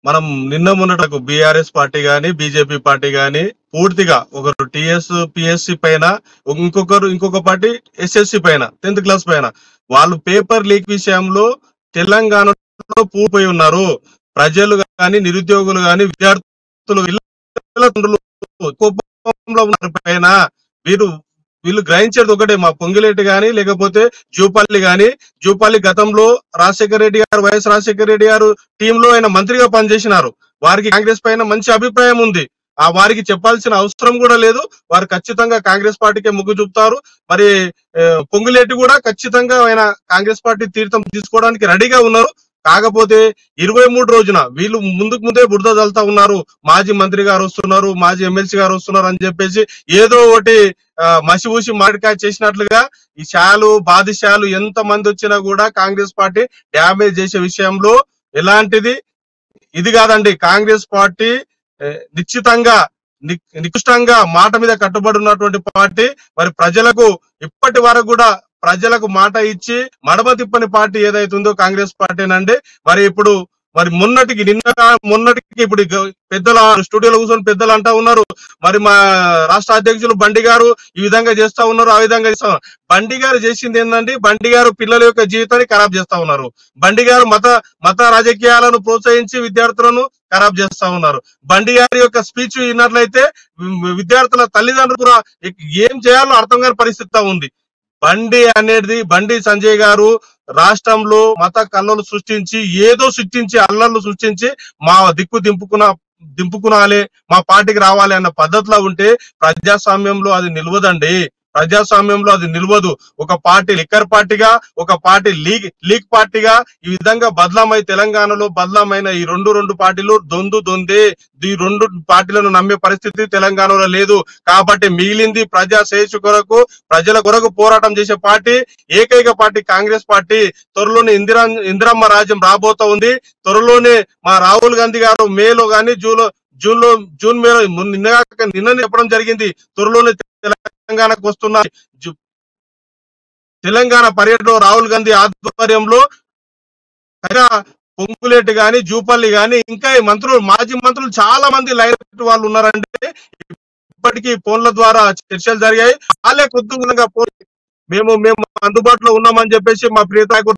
మనం నిన్న మొన్నటకు బీఆర్ఎస్ పార్టీ గాని బీజేపీ పార్టీ గాని పూర్తిగా ఒకరు పిఎస్సి పైన, ఇంకొక పార్టీ ఎస్ఎస్సి పైన 10th క్లాస్ పైన వాళ్ళు పేపర్ లీక్ విషయంలో తెలంగాణలో పూడిపోయి ఉన్నారు. ప్రజలు గాని, నిరుద్యోగులు గాని, విద్యార్థులు కోపంలో ఉన్నారు పైన. వీరు వీళ్ళు గ్రహించేది ఒకటే, మా పొంగిలేటి గాని లేకపోతే జూపల్లి గతంలో వైఎస్ రాజశేఖర రెడ్డి గారు టీంలో ఆయన మంత్రిగా పనిచేసినారు. వారికి కాంగ్రెస్ పైన మంచి అభిప్రాయం ఉంది. వారికి చెప్పాల్సిన అవసరం కూడా లేదు. వారు ఖచ్చితంగా కాంగ్రెస్ పార్టీకే మొగ్గు చూపుతారు. మరి పొంగులేటి కూడా ఖచ్చితంగా ఆయన కాంగ్రెస్ పార్టీ తీర్థం తీసుకోవడానికి రెడీగా ఉన్నారు. కాకపోతే 23 రోజున వీళ్ళు ముందే బురద చల్లుతా ఉన్నారు. మాజీ మంత్రి గారు వస్తున్నారు, మాజీ ఎమ్మెల్సీ గారు వస్తున్నారు అని చెప్పేసి ఏదో ఒకటి మసిపూసి మామిడికాయ చేసినట్లుగా ఈ బాధిశాలు ఎంత మంది వచ్చినా కూడా కాంగ్రెస్ పార్టీ డ్యామేజ్ చేసే విషయంలో ఎలాంటిది ఇది కాదండి. కాంగ్రెస్ పార్టీ నిశ్చితంగా నికృష్టంగా మాట మీద కట్టుబడి ఉన్నటువంటి పార్టీ. మరి ప్రజలకు ఇప్పటి వరకు కూడా ప్రజలకు మాట ఇచ్చి మడమ తిప్పని పార్టీ ఏదైతుందో కాంగ్రెస్ పార్టీనండి. మరి మొన్నటికి ఇప్పుడు పెద్దల స్టూడియోలో కూర్చొని పెద్దలు అంటా ఉన్నారు, మరి మా రాష్ట్ర అధ్యక్షులు బండి గారు ఈ విధంగా చేస్తా ఉన్నారు, ఆ విధంగా చేస్తా ఉన్నారు. బండి గారు చేసింది ఏంటంటే, బండి గారు పిల్లల యొక్క జీవితాన్ని ఖరాబ్ చేస్తా ఉన్నారు. బండి గారు మత రాజకీయాలను ప్రోత్సహించి విద్యార్థులను ఖరాబ్ చేస్తా ఉన్నారు. బండి గారి యొక్క స్పీచ్ విన్నట్లయితే విద్యార్థుల తల్లిదండ్రులు కూడా ఏం చేయాలో అర్థం కాని పరిస్థితి ఉంది. బండి సంజయ్ గారు రాష్ట్రంలో మత కల్లలు సృష్టించి అల్లర్లు సృష్టించి మా దిక్కు దింపుకునాలి, మా పార్టీకి రావాలి అన్న పద్ధతిలో ఉంటే ప్రజాస్వామ్యంలో అది నిలవదండి. ప్రజాస్వామ్యంలో అది నిలవదు. ఒక పార్టీ లిక్కర్ పార్టీగా, ఒక పార్టీ లీగ్ పార్టీగా ఈ విధంగా తెలంగాణలో బదలామైన ఈ రెండు పార్టీలు దొందే. ఈ రెండు పార్టీలను నమ్మే పరిస్థితి తెలంగాణలో లేదు. కాబట్టి మిగిలింది ప్రజా శ్రేయస్సు కొరకు, ప్రజల కొరకు పోరాటం చేసే పార్టీ ఏకైక పార్టీ కాంగ్రెస్ పార్టీ. త్వరలోనే ఇందిరమ్మ రాజ్యం రాబోతా ఉంది. త్వరలోనే మా రాహుల్ గాంధీ గారు మేలో గాని జూన్ మేలో నిన్న చెప్పడం జరిగింది, త్వరలోనే తెలంగాణకు వస్తున్న తెలంగాణ పర్యటనలో రాహుల్ గాంధీ ఆధ్వర్యంలో పొంగులేటి గాని, జూపల్లి గాని, ఇంకా మాజీ మంత్రులు చాలా మంది లైన్ వాళ్ళు ఉన్నారంటే ఇప్పటికీ ఫోన్ల ద్వారా చర్చలు జరిగాయి. వాళ్ళే కొద్దిగా మేము అందుబాటులో ఉన్నామని చెప్పేసి మా ప్రియత